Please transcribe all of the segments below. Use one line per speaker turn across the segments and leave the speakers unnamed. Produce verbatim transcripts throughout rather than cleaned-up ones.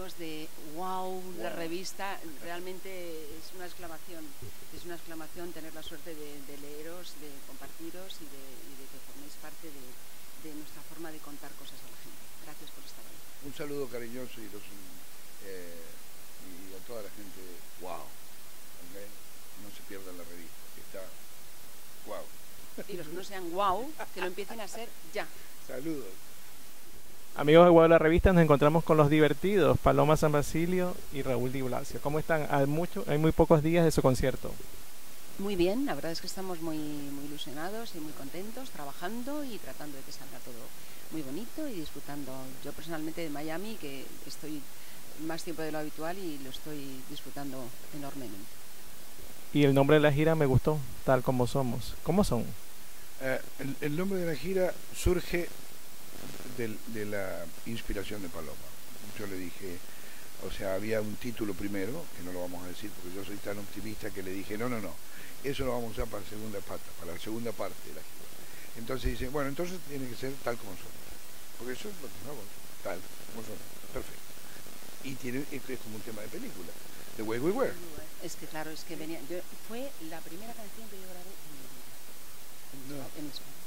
cariños, de wow,
wow.
La revista, realmente es una exclamación, es una exclamación tener la suerte de, de leeros, de compartiros y de, y de que forméis parte de, de nuestra forma de contar cosas a la gente. Gracias por estar ahí.
Un saludo cariñoso y, los, eh, y a toda la gente, wow, ¿okay? No se pierdan la revista, que está wow.
Y los que no sean wow, que lo empiecen a ser ya.
Saludos.
Amigos de Wow La Revista, nos encontramos con los divertidos, Paloma San Basilio y Raúl Di Blasio. ¿Cómo están? Hay, mucho, hay muy pocos días de su concierto.
Muy bien, la verdad es que estamos muy, muy ilusionados y muy contentos, trabajando y tratando de que salga todo muy bonito y disfrutando. Yo personalmente de Miami, que estoy más tiempo de lo habitual y lo estoy disfrutando enormemente.
Y el nombre de la gira me gustó, Tal Como Somos. ¿Cómo son?
Eh, el, el nombre de la gira surge de, de la inspiración de Paloma. Yo le dije, o sea, había un título primero, que no lo vamos a decir porque yo soy tan optimista que le dije, no, no, no, eso lo vamos a usar para la segunda pata, para la segunda parte de la gira. Entonces dice, bueno, entonces tiene que ser Tal Como Somos, porque eso es lo que somos, tal como somos, perfecto. Y tiene, es como un tema de película, The Way We Were.
Es que claro, es que venía, yo, fue la primera canción que yo grabé en mi vida, en mis,
No.
en mis sueños.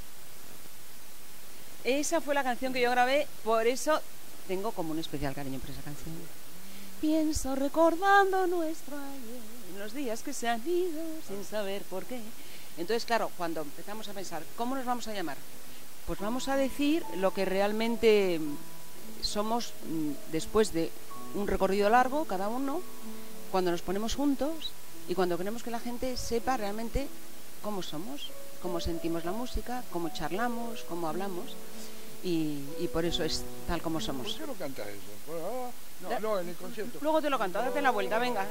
Esa fue la canción que yo grabé, por eso tengo como un especial cariño por esa canción. Pienso recordando nuestro ayer, en los días que se han ido sin saber por qué. Entonces, claro, cuando empezamos a pensar, ¿cómo nos vamos a llamar? Pues vamos a decir lo que realmente somos después de un recorrido largo, cada uno, cuando nos ponemos juntos y cuando queremos que la gente sepa realmente cómo somos, cómo sentimos la música, cómo charlamos, cómo hablamos. Y, y por eso es Tal Como Somos.
¿Por qué no cantas eso? Ah, no, no, en el concierto.
Luego te lo canto, date la vuelta, venga.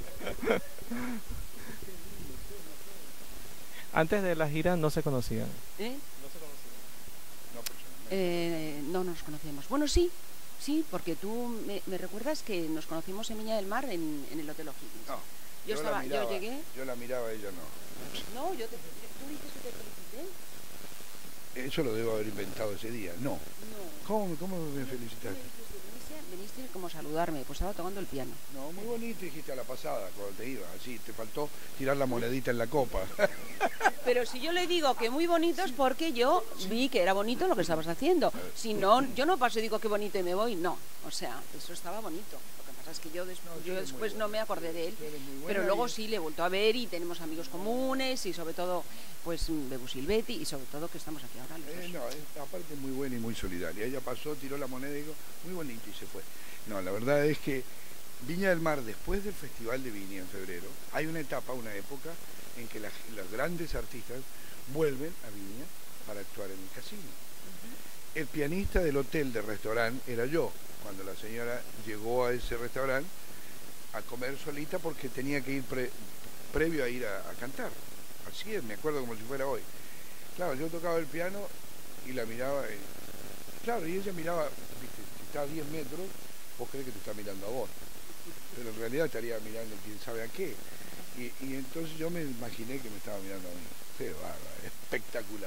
Antes de la gira no se conocían.
¿Eh?
No se conocían.
No, personalmente.
Eh, no nos conocíamos. Bueno, sí, sí, porque tú me, me recuerdas que nos conocimos en Viña del Mar en, en el Hotel O'Higgins.
No,
yo,
yo,
estaba,
la miraba,
yo llegué.
yo la miraba, ella no.
No, yo te, tú dices que te felicité.
Eso lo debo haber inventado ese día. No.
No.
¿Cómo, cómo me felicitaste?
Viniste, viniste como a saludarme, pues estaba tocando el piano.
No, muy bonito dijiste a la pasada cuando te ibas. Así, te faltó tirar la monedita en la copa.
Pero si yo le digo que muy bonito es porque yo vi que era bonito lo que estabas haciendo. Si no, yo no paso y digo qué bonito y me voy, no. O sea, eso estaba bonito. Lo que pasa es que yo, des
No,
yo después
bueno.
no me acordé de él. Pero luego sí le he vuelto a ver y tenemos amigos comunes y sobre todo, pues, Bebu Silvetti y sobre todo que estamos aquí ahora.
Eh, no, es, aparte muy buena y muy solidaria. Ella pasó, tiró la moneda y dijo, muy bonito y se fue. No, la verdad es que Viña del Mar, después del Festival de Viña en febrero, hay una etapa, una época en que las, los grandes artistas vuelven a Viña para actuar en el casino. Uh-huh. El pianista del hotel de restaurante era yo, cuando la señora llegó a ese restaurante a comer solita porque tenía que ir pre, previo a ir a, a cantar. Así es, me acuerdo como si fuera hoy. Claro, yo tocaba el piano y la miraba, eh, claro, y ella miraba, viste, si está a diez metros, vos crees que te está mirando a vos, pero en realidad estaría mirando quién sabe a qué. Y, y entonces yo me imaginé que me estaba mirando a mí. Qué bárbaro, espectacular.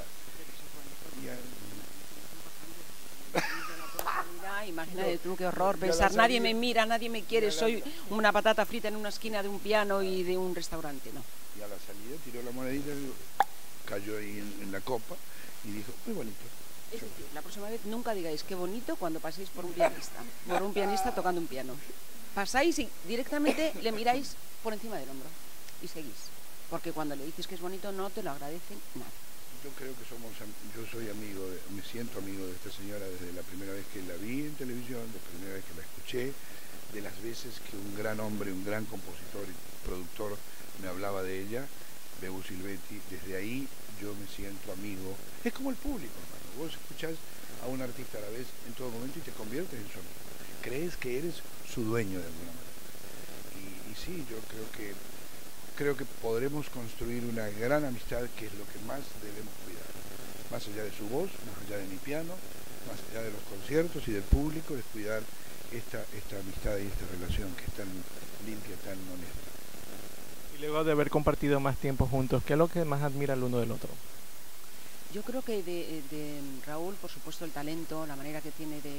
Y, imagínate tú qué horror pensar, nadie me mira, nadie me quiere, soy una patata frita en una esquina de un piano y de un restaurante, ¿no?
Y a la salida tiró la monedita, cayó ahí en, en la copa y dijo, muy bonito.
Es decir, la próxima vez nunca digáis qué bonito cuando paséis por un pianista, por un pianista tocando un piano. Pasáis y directamente le miráis por encima del hombro y seguís. Porque cuando le dices que es bonito no te lo agradecen nada.
Yo creo que somos, yo soy amigo, de, me siento amigo de esta señora desde la primera vez que la vi en televisión, de la primera vez que la escuché, de las veces que un gran hombre, un gran compositor y productor me hablaba de ella, Bebu Silvetti. Desde ahí yo me siento amigo. Es como el público, hermano. Vos escuchás a un artista a la vez en todo momento y te conviertes en su amigo. Crees que eres su dueño de alguna manera. Y, y sí, yo creo que creo que podremos construir una gran amistad, que es lo que más debemos cuidar. Más allá de su voz, más allá de mi piano, más allá de los conciertos y del público, es cuidar esta, esta amistad y esta relación que es tan limpia, tan honesta.
Y luego de haber compartido más tiempo juntos, ¿qué es lo que más admira el uno del otro?
Yo creo que de, de Raúl, por supuesto, el talento, la manera que tiene de,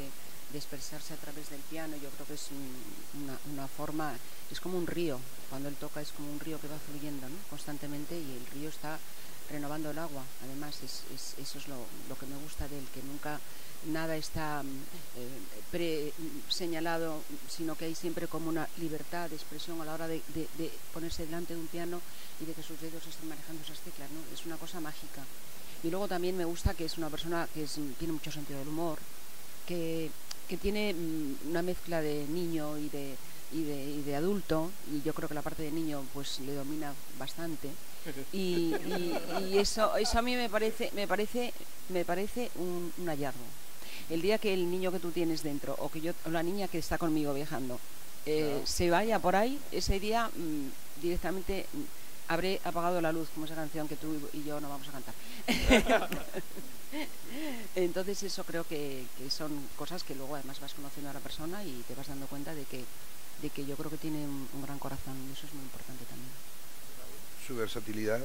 de expresarse a través del piano. Yo creo que es un, una, una forma, es como un río, cuando él toca es como un río que va fluyendo, ¿no?, constantemente, y el río está renovando el agua. Además es, es, eso es lo, lo que me gusta de él, que nunca nada está eh, pre señalado, sino que hay siempre como una libertad de expresión a la hora de, de, de ponerse delante de un piano y de que sus dedos estén manejando esas teclas, ¿no? Es una cosa mágica. Y luego también me gusta que es una persona que es, tiene mucho sentido del humor, que, que tiene una mezcla de niño y de, y, de, y de adulto, y yo creo que la parte de niño pues le domina bastante. Y, y, y eso, eso a mí me parece, me parece, me parece un, un hallazgo. El día que el niño que tú tienes dentro, o que yo, o la niña que está conmigo viajando, eh, claro, se vaya por ahí, ese día mmm, directamente mmm, habré apagado la luz, como esa canción que tú y yo no vamos a cantar. Entonces eso creo que, que son cosas que luego además vas conociendo a la persona y te vas dando cuenta de que, de que yo creo que tiene un, un gran corazón, y eso es muy importante también.
Su versatilidad,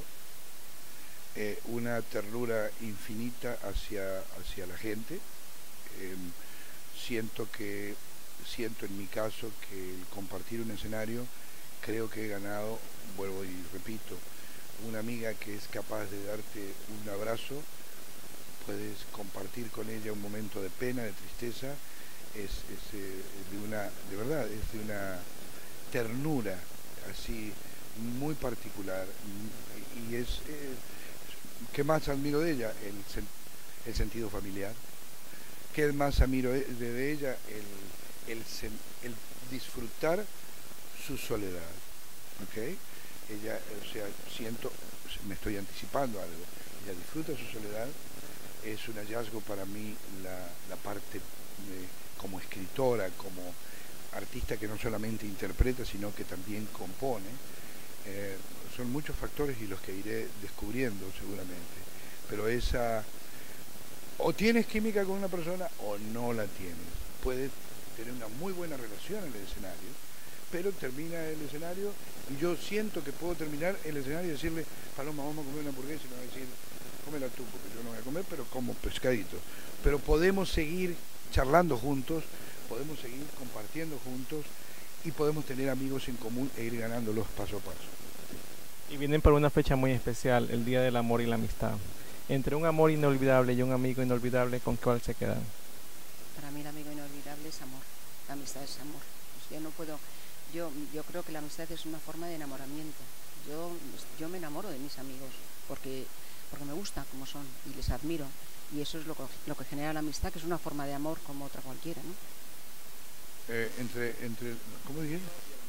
eh, una ternura infinita hacia, hacia la gente. Eh, siento que, siento en mi caso que el compartir un escenario, creo que he ganado, vuelvo y repito, una amiga que es capaz de darte un abrazo, puedes compartir con ella un momento de pena, de tristeza, es, es eh, de una, de verdad, es de una ternura así muy particular, y es, eh, ¿qué más admiro de ella? El, sen el sentido familiar. ¿Qué más admiro de, de ella? El, el, sen el disfrutar su soledad, ¿ok? Ella, o sea, siento, me estoy anticipando algo, ella disfruta su soledad, es un hallazgo para mí la, la parte de, como escritora, como artista que no solamente interpreta, sino que también compone. Eh, son muchos factores y los que iré descubriendo seguramente, pero esa, o tienes química con una persona o no la tienes. Puedes tener una muy buena relación en el escenario, pero termina el escenario y yo siento que puedo terminar el escenario y decirle, Paloma, vamos a comer una hamburguesa, y me va a decir, cómela tú porque yo no voy a comer, pero como pescadito. Pero podemos seguir charlando juntos, podemos seguir compartiendo juntos y podemos tener amigos en común e ir ganándolos paso a paso.
Y vienen por una fecha muy especial, el Día del Amor y la Amistad. Entre un amor inolvidable y un amigo inolvidable, ¿con cuál se quedan?
Para mí el amigo inolvidable es amor, la amistad es amor. O sea, yo no puedo, yo, yo creo que la amistad es una forma de enamoramiento. Yo, yo me enamoro de mis amigos porque, porque me gustan como son y les admiro. Y eso es lo que, lo que genera la amistad, que es una forma de amor como otra cualquiera, ¿no?
Eh, entre, entre, ¿cómo dije?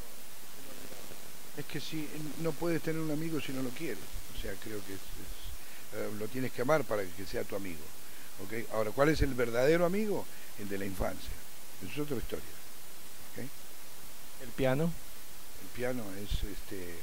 Es que si no puedes tener un amigo si no lo quieres, o sea, creo que es, es, eh, lo tienes que amar para que sea tu amigo, ¿okay? Ahora, ¿cuál es el verdadero amigo? El de la infancia, eso es otra historia, ¿okay?
¿El piano?
El piano es este,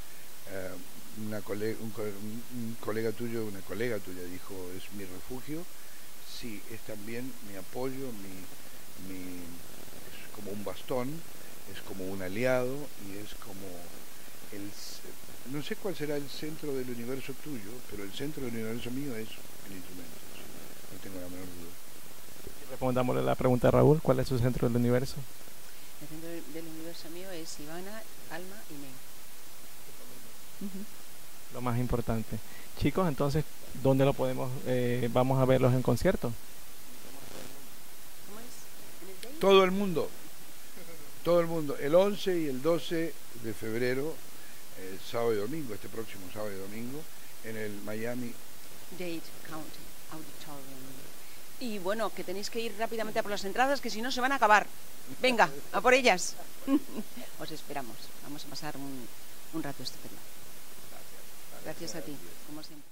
uh, una colega, un, un colega tuyo, una colega tuya dijo, es mi refugio, sí, es también mi apoyo, mi, mi es como un bastón, es como un aliado y es como el, no sé cuál será el centro del universo tuyo, pero el centro del universo mío es el instrumento, no tengo la menor duda.
Respondámosle la pregunta a Raúl, ¿cuál es su centro del universo?
El centro del universo mío es Ivana, Alma y Ney. Uh-huh.
Lo más importante. Chicos, entonces, ¿dónde lo podemos, eh, vamos a verlos en concierto?
¿Cómo es? ¿En el Day?
Todo el mundo. Todo el mundo, el once y el doce de febrero, eh, sábado y domingo, este próximo sábado y domingo, en el Miami
Dade County Auditorium. Y bueno, que tenéis que ir rápidamente a por las entradas, que si no se van a acabar. Venga, a por ellas. Os esperamos. Vamos a pasar un, un rato estupendo.
Gracias.
Gracias a ti, como siempre.